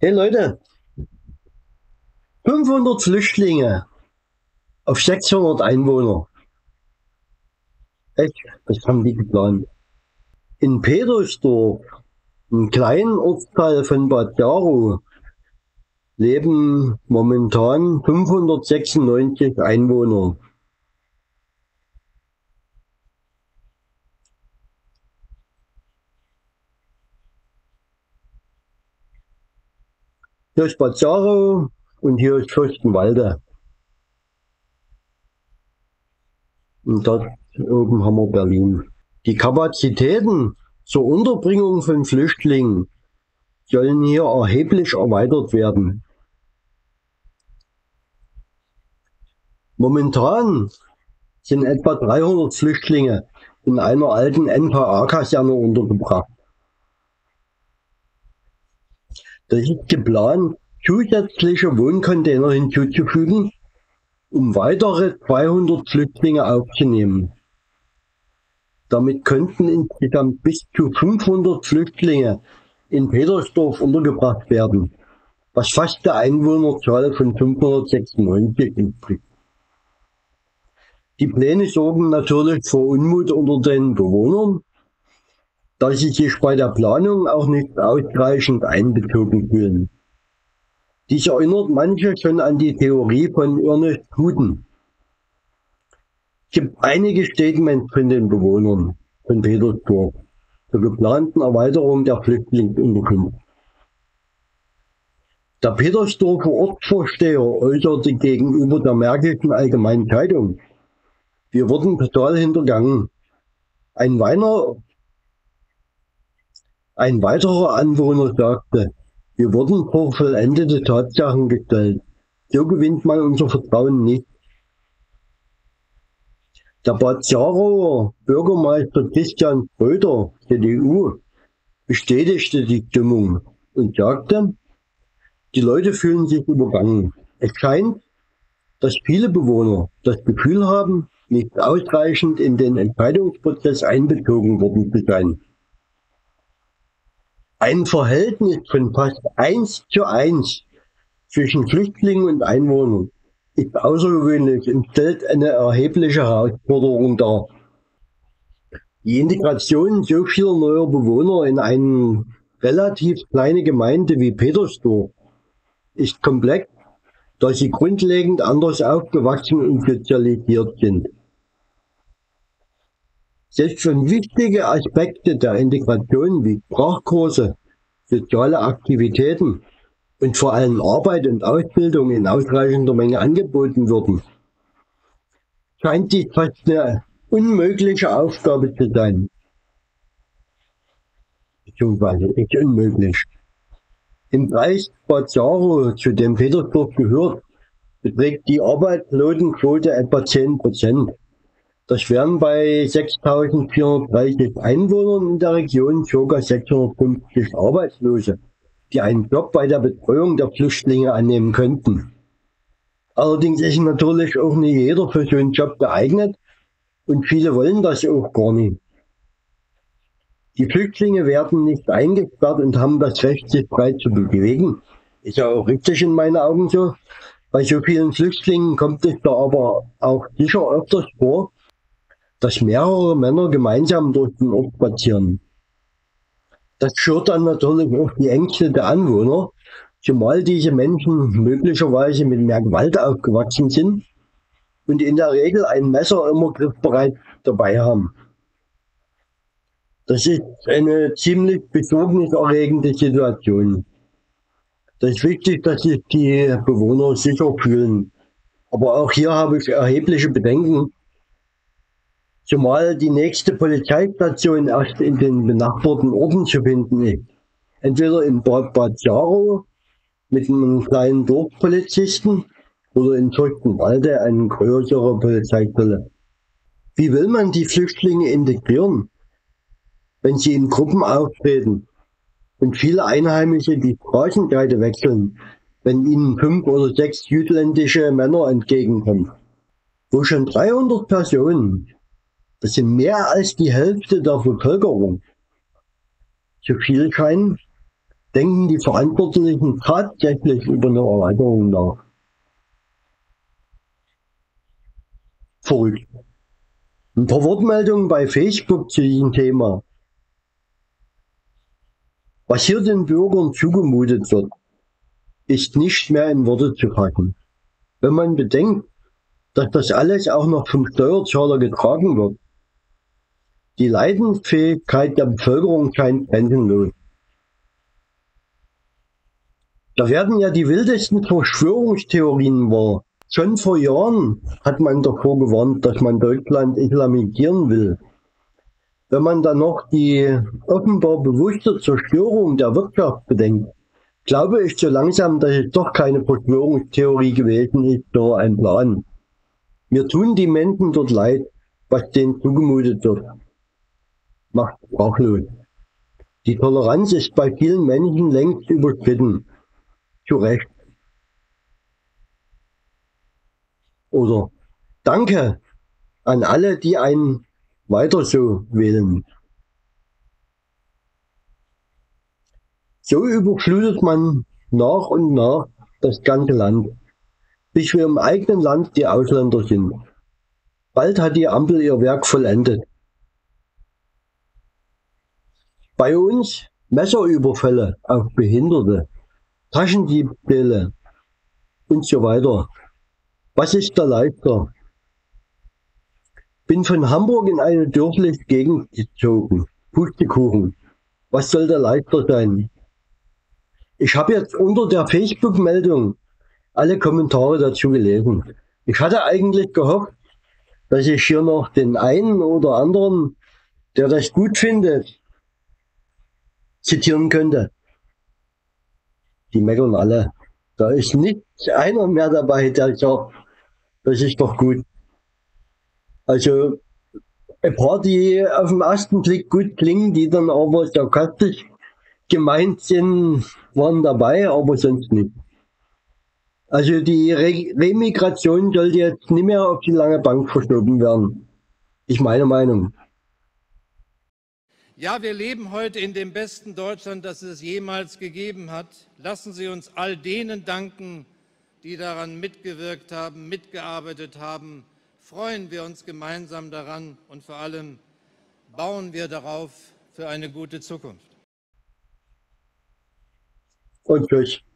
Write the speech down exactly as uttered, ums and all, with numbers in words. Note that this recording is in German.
Hey Leute, fünfhundert Flüchtlinge auf sechshundert Einwohner. Echt, das haben die geplant. In Petersdorf, einem kleinen Ortsteil von Bad Jaro, leben momentan fünfhundertsechsundneunzig Einwohner. Hier ist Bad Jaro und hier ist Fürstenwalde. Und dort oben haben wir Berlin. Die Kapazitäten zur Unterbringung von Flüchtlingen sollen hier erheblich erweitert werden. Momentan sind etwa dreihundert Flüchtlinge in einer alten N V A-Kaserne untergebracht. Das ist geplant, zusätzliche Wohncontainer hinzuzufügen, um weitere zweihundert Flüchtlinge aufzunehmen. Damit könnten insgesamt bis zu fünfhundert Flüchtlinge in Petersdorf untergebracht werden, was fast der Einwohnerzahl von fünfhundertsechsundneunzig entspricht. Die Pläne sorgen natürlich für Unmut unter den Bewohnern, da sie sich bei der Planung auch nicht ausreichend einbezogen fühlen. Dies erinnert manche schon an die Theorie von Ernest Hutton. Es gibt einige Statements von den Bewohnern von Petersdorf zur geplanten Erweiterung der Flüchtlingsunterkunft. Der Petersdorfer Ortsvorsteher äußerte gegenüber der Märkischen Allgemeinen Zeitung: Wir wurden total hintergangen. Ein, Weiner, ein weiterer Anwohner sagte, wir wurden vor vollendete Tatsachen gestellt. So gewinnt man unser Vertrauen nicht. Der Bad Jarower Bürgermeister Christian Schröder, C D U, bestätigte die Stimmung und sagte, die Leute fühlen sich übergangen. Es scheint, dass viele Bewohner das Gefühl haben, nicht ausreichend in den Entscheidungsprozess einbezogen worden zu sein. Ein Verhältnis von fast eins zu eins zwischen Flüchtlingen und Einwohnern ist außergewöhnlich und stellt eine erhebliche Herausforderung dar. Die Integration so vieler neuer Bewohner in eine relativ kleine Gemeinde wie Petersdorf ist komplex, da sie grundlegend anders aufgewachsen und sozialisiert sind. Selbst schon wichtige Aspekte der Integration wie Sprachkurse, soziale Aktivitäten und vor allem Arbeit und Ausbildung in ausreichender Menge angeboten würden, scheint dies fast eine unmögliche Aufgabe zu sein. Beziehungsweise ist unmöglich. Im Kreis Bad Jaro, zu dem Petersdorf gehört, beträgt die Arbeitslosenquote etwa zehn Prozent. Das wären bei sechstausendvierhundertdreißig Einwohnern in der Region ca. sechshundertfünfzig Arbeitslose, die einen Job bei der Betreuung der Flüchtlinge annehmen könnten. Allerdings ist natürlich auch nicht jeder für so einen Job geeignet und viele wollen das auch gar nicht. Die Flüchtlinge werden nicht eingesperrt und haben das Recht, sich frei zu bewegen. Ist ja auch richtig in meinen Augen so. Bei so vielen Flüchtlingen kommt es da aber auch sicher öfters vor, dass mehrere Männer gemeinsam durch den Ort spazieren. Das schürt dann natürlich auch die Ängste der Anwohner, zumal diese Menschen möglicherweise mit mehr Gewalt aufgewachsen sind und in der Regel ein Messer immer griffbereit dabei haben. Das ist eine ziemlich besorgniserregende Situation. Das ist wichtig, dass sich die Bewohner sicher fühlen. Aber auch hier habe ich erhebliche Bedenken, zumal die nächste Polizeistation erst in den benachbarten Orten zu finden ist. Entweder in Bad, Bad Jaro mit einem kleinen Dorfpolizisten oder in Fürstenwalde eine größere Polizeistelle. Wie will man die Flüchtlinge integrieren, wenn sie in Gruppen auftreten und viele Einheimische die Straßenseite wechseln, wenn ihnen fünf oder sechs südländische Männer entgegenkommen? Wo schon dreihundert Personen, das sind mehr als die Hälfte der Bevölkerung, zu viel scheinen, Denken die Verantwortlichen tatsächlich über eine Erweiterung nach? Verrückt. Ein paar Wortmeldungen bei Facebook zu diesem Thema. Was hier den Bürgern zugemutet wird, ist nicht mehr in Worte zu fassen. Wenn man bedenkt, dass das alles auch noch vom Steuerzahler getragen wird. Die Leidensfähigkeit der Bevölkerung scheint grenzenlos. Da werden ja die wildesten Verschwörungstheorien wahr. Schon vor Jahren hat man davor gewarnt, dass man Deutschland islamisieren will. Wenn man dann noch die offenbar bewusste Zerstörung der Wirtschaft bedenkt, glaube ich so langsam, dass es doch keine Verschwörungstheorie gewesen ist, sondern ein Plan. Mir tun die Menschen dort leid, was denen zugemutet wird. Macht sprachlos. Die Toleranz ist bei vielen Menschen längst überschritten. Zu Recht. Oder Danke an alle, die einen weiter so wählen. So überflutet man nach und nach das ganze Land, bis wir im eigenen Land die Ausländer sind. Bald hat die Ampel ihr Werk vollendet. Bei uns Messerüberfälle auf Behinderte, Taschendiebstähle und so weiter. Was ist da leichter? Bin von Hamburg in eine dörfliche Gegend gezogen. Pustekuchen. Was soll da leichter sein? Ich habe jetzt unter der Facebook-Meldung alle Kommentare dazu gelesen. Ich hatte eigentlich gehofft, dass ich hier noch den einen oder anderen, der das gut findet, zitieren könnte. Die meckern alle. Da ist nicht einer mehr dabei, der sagt, das ist doch gut. Also ein paar, die auf den ersten Blick gut klingen, die dann aber sarkastisch gemeint sind, waren dabei, aber sonst nicht. Also die Re Remigration sollte jetzt nicht mehr auf die lange Bank verschoben werden. Ist meine Meinung. Ja, wir leben heute in dem besten Deutschland, das es jemals gegeben hat. Lassen Sie uns all denen danken, die daran mitgewirkt haben, mitgearbeitet haben. Freuen wir uns gemeinsam daran und vor allem bauen wir darauf für eine gute Zukunft. Und tschüss.